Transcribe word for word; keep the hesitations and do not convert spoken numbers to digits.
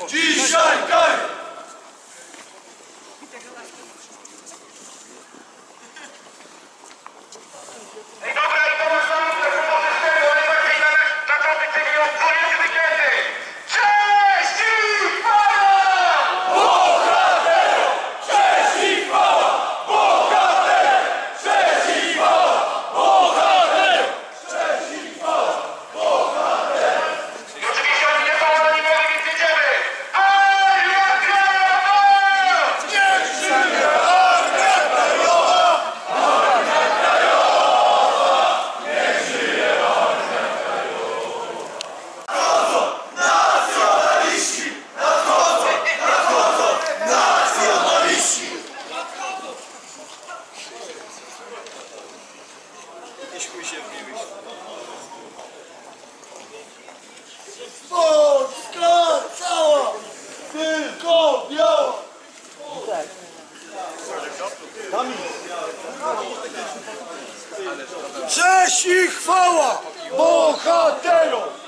dzisiaj kary! Ej, dobra, i to masz na myśli, że po systemu, najbardziej na, na tropy, czyli od dwudziestu tysięcy! Cześć i chwała! Bohaterom! Cześć i chwała! Bohaterom! Cześć i chwała! Bohaterom! Cześć i chwała! Bohaterom! I oczywiście oni nie są anonimowi, więc jedziemy! Armia Krajowa! Niech żyje Armia Krajowa! Armia Krajowa! Niech żyje Armia Krajowa! Nadchodzą nacjonaliści! Nadchodzą! Nadchodzą nacjonaliści! Jakiś chuj się wbiłeś. Polska cała! Tylko biała! Cześć i chwała bohaterom!